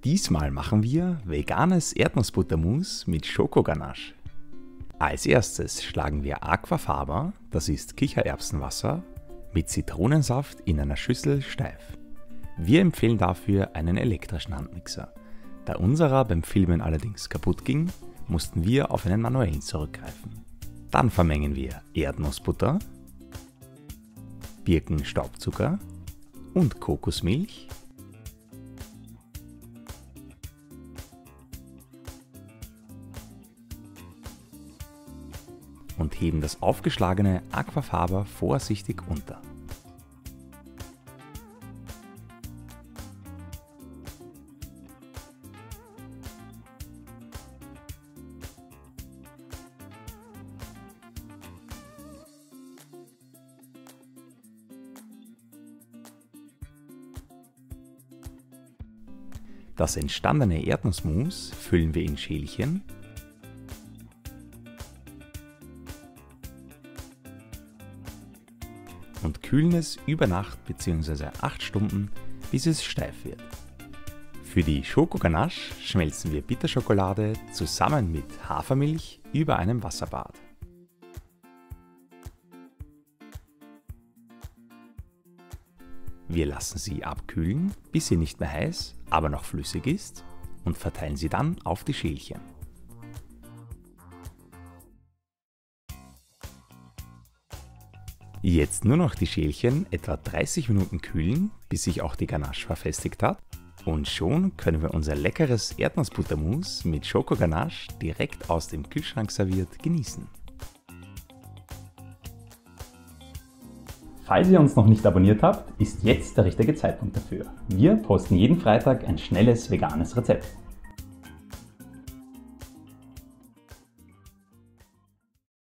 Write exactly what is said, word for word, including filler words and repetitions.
Diesmal machen wir veganes Erdnussbuttermus mit Schokoganache. Als erstes schlagen wir Aquafaba, das ist Kichererbsenwasser, mit Zitronensaft in einer Schüssel steif. Wir empfehlen dafür einen elektrischen Handmixer. Da unserer beim Filmen allerdings kaputt ging, mussten wir auf einen manuellen zurückgreifen. Dann vermengen wir Erdnussbutter, Birkenstaubzucker und Kokosmilch und heben das aufgeschlagene Aquafaba vorsichtig unter. Das entstandene Erdnussmus füllen wir in Schälchen und kühlen es über Nacht bzw. acht Stunden, bis es steif wird. Für die Schokoganache schmelzen wir Bitterschokolade zusammen mit Hafermilch über einem Wasserbad. Wir lassen sie abkühlen, bis sie nicht mehr heiß, aber noch flüssig ist, und verteilen sie dann auf die Schälchen. Jetzt nur noch die Schälchen etwa dreißig Minuten kühlen, bis sich auch die Ganache verfestigt hat, und schon können wir unser leckeres Erdnussbuttermus mit Schokoganache direkt aus dem Kühlschrank serviert genießen. Falls ihr uns noch nicht abonniert habt, ist jetzt der richtige Zeitpunkt dafür. Wir posten jeden Freitag ein schnelles veganes Rezept.